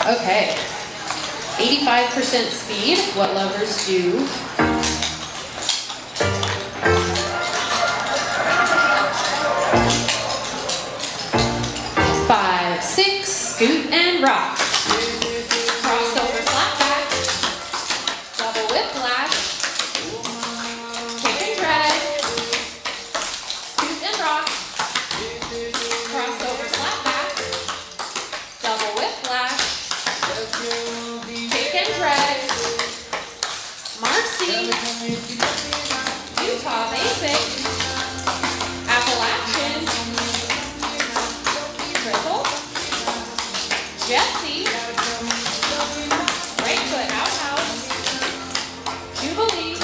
Okay. 85% speed, what lovers do. 5, 6, scoot and rock. Crossover, flat back. Double whiplash. Kick and drag. Scoot and rock. Crossover, flat back. Double whiplash. Kick and drag. Marcy. Utah basic. Appalachian. Triple. Jesse. Right foot outhouse. Jubilee.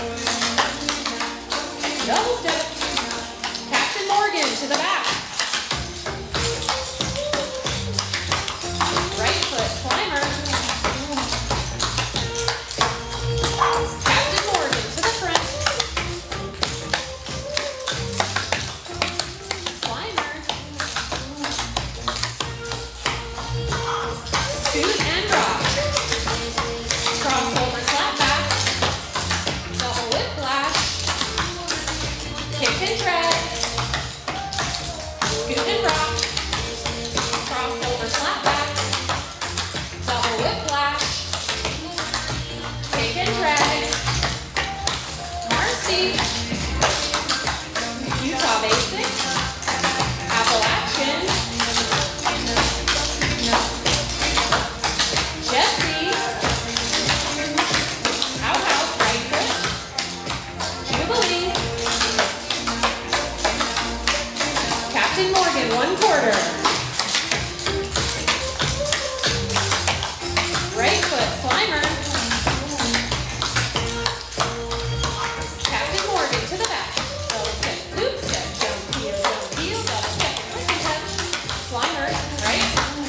Double step. Captain Morgan to the back. Right foot climber. Captain Morgan to the front. Climber. Scoot and rock. Crossover flat back. Double whiplash. Kick and drag. Scoot and rock. Crossover flat back. Double whiplash. Kick and drag. Marcy. Utah basic. Appalachian. Jesse. Outhouse right foot. Jubilee. Captain Morgan 1/4. Right foot climber. Captain Morgan to the back. Double step, loop step, jump, heel, double step, quick and touch. Climber, right.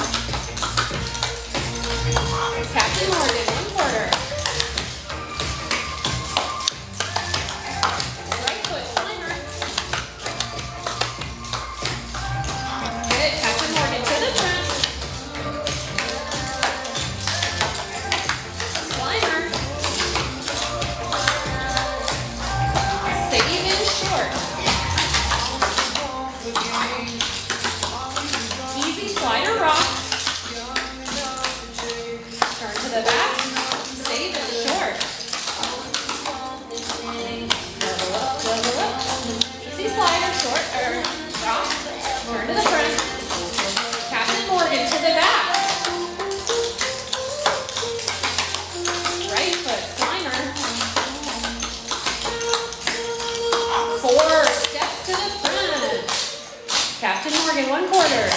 Captain Morgan 1/4. Right foot climber. Good. Captain Morgan to the front. Climber. Save in short. Easy slider rock. Turn to the back. Save in short. Double up, double up. Easy slider, short, or rock. Turn to the front. Captain Morgan to the back. Right foot climber. 4 steps to the front. Captain Morgan 1/4.